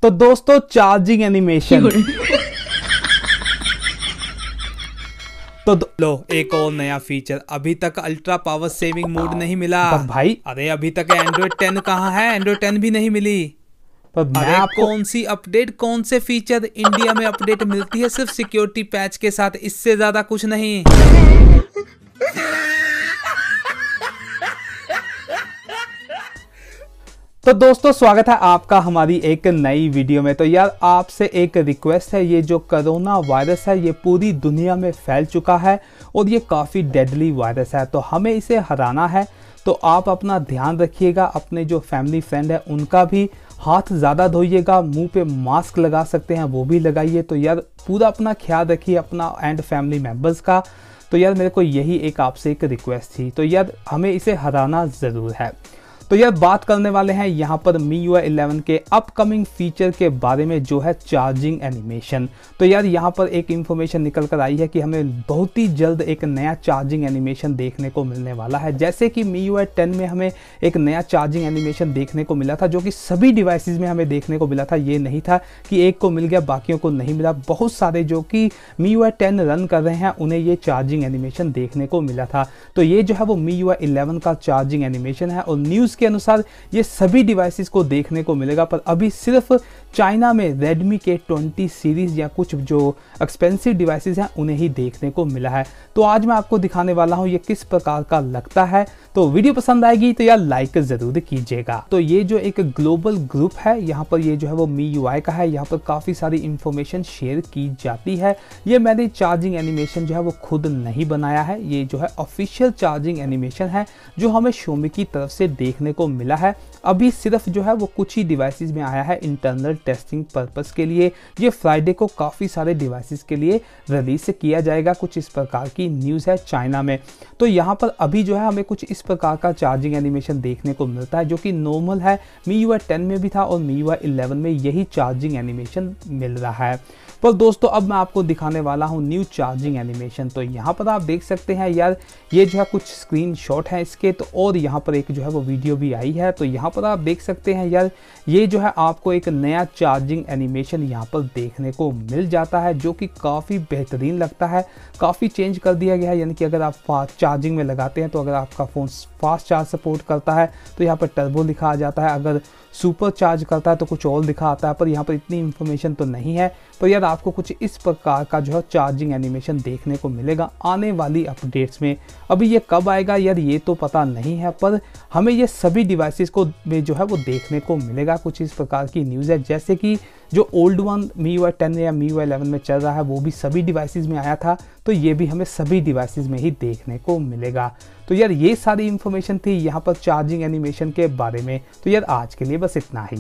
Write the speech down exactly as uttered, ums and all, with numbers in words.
तो दोस्तों charging animation तो लो एक और नया फीचर। अभी तक अल्ट्रा पावर सेविंग मोड नहीं मिला भाई। अरे अभी तक एंड्रॉइड टेन कहाँ है? एंड्रॉइड टेन भी नहीं मिली। पर अरे आपको... कौन सी अपडेट, कौन से फीचर? इंडिया में अपडेट मिलती है सिर्फ सिक्योरिटी पैच के साथ, इससे ज्यादा कुछ नहीं। तो दोस्तों स्वागत है आपका हमारी एक नई वीडियो में। तो यार आपसे एक रिक्वेस्ट है, ये जो कोरोना वायरस है ये पूरी दुनिया में फैल चुका है और ये काफ़ी डेडली वायरस है, तो हमें इसे हराना है। तो आप अपना ध्यान रखिएगा, अपने जो फैमिली फ्रेंड है उनका भी हाथ ज़्यादा धोइएगा, मुंह पे मास्क लगा सकते हैं वो भी लगाइए। तो यार पूरा अपना ख्याल रखिए अपना एंड फैमिली मेम्बर्स का। तो यार मेरे को यही एक आपसे एक रिक्वेस्ट थी, तो यार हमें इसे हराना ज़रूर है। तो यार बात करने वाले हैं यहाँ पर मी यू आई इलेवन के अपकमिंग फीचर के बारे में, जो है चार्जिंग एनिमेशन। तो यार यहाँ पर एक इन्फॉर्मेशन निकल कर आई है कि हमें बहुत ही जल्द एक नया चार्जिंग एनिमेशन देखने को मिलने वाला है। जैसे कि मी यू आई टेन में हमें एक नया चार्जिंग एनिमेशन देखने को मिला था, जो कि सभी डिवाइसेस में हमें देखने को मिला था। ये नहीं था कि एक को मिल गया बाकियों को नहीं मिला। बहुत सारे जो कि MIUI ten run कर रहे हैं उन्हें ये चार्जिंग एनिमेशन देखने को मिला था। तो ये जो है वो मी यू आई इलेवन का चार्जिंग एनिमेशन है और न्यूज़ के अनुसार ये सभी डिवाइसेस को देखने को मिलेगा, पर अभी सिर्फ चाइना में रेडमी के ट्वेंटी सीरीज या कुछ जो एक्सपेंसिव डिवाइसेस हैं उन्हें ही देखने को मिला है। तो आज मैं आपको दिखाने वाला हूं ये किस प्रकार का लगता है। तो वीडियो पसंद आएगी तो यार लाइक जरूर कीजिएगा। तो ये जो एक ग्लोबल ग्रुप है यहाँ पर, ये जो है वो मी यू आई का है। यहाँ पर काफ़ी सारी इंफॉर्मेशन शेयर की जाती है। ये मैंने चार्जिंग एनिमेशन जो है वो खुद नहीं बनाया है, ये जो है ऑफिशियल चार्जिंग एनिमेशन है जो हमें Xiaomi की तरफ से देखने को मिला है। अभी सिर्फ जो है वो कुछ ही डिवाइसेस में आया है इंटरनल टेस्टिंग पर्पस के लिए। ये फ्राइडे को काफ़ी सारे डिवाइसेस के लिए रिलीज किया जाएगा, कुछ इस प्रकार की न्यूज़ है चाइना में। तो यहाँ पर अभी जो है हमें कुछ इस प्रकार का चार्जिंग एनिमेशन देखने को मिलता है, जो कि नॉर्मल है। मी यू आई टेन में भी था और मी यू आई इलेवन में यही चार्जिंग एनिमेशन मिल रहा है। पर दोस्तों अब मैं आपको दिखाने वाला हूँ न्यू चार्जिंग एनिमेशन। तो यहाँ पर आप देख सकते हैं यार, ये जो है कुछ स्क्रीनशॉट है इसके, तो और यहाँ पर एक जो है वो वीडियो भी आई है। तो यहाँ पर आप देख सकते हैं यार, ये जो है आपको एक नया चार्जिंग एनिमेशन यहाँ पर देखने को मिल जाता है, जो कि काफ़ी बेहतरीन लगता है। काफ़ी चेंज कर दिया गया है, यानी कि अगर आप फास्ट चार्जिंग में लगाते हैं तो अगर आपका फ़ोन फास्ट चार्ज सपोर्ट करता है तो यहाँ पर टर्बो लिखा आ जाता है, अगर सुपर चार्ज करता है तो कुछ और लिखा आता है। पर यहाँ पर इतनी इन्फॉर्मेशन तो नहीं है। पर यार आपको कुछ इस प्रकार का जो है चार्जिंग एनिमेशन देखने को मिलेगा आने वाली अपडेट्स में। अभी ये कब आएगा यार ये तो पता नहीं है, पर हमें ये सभी डिवाइसेस को में जो है वो देखने को मिलेगा। कुछ इस प्रकार की न्यूज़ है, जैसे कि जो old one MIUI ten या मी यू आई इलेवन में चल रहा है वो भी सभी डिवाइसेस में आया था, तो ये भी हमें सभी डिवाइसेस में ही देखने को मिलेगा। तो यार ये सारी इन्फॉर्मेशन थी यहाँ पर चार्जिंग एनिमेशन के बारे में। तो यार आज के लिए बस इतना ही।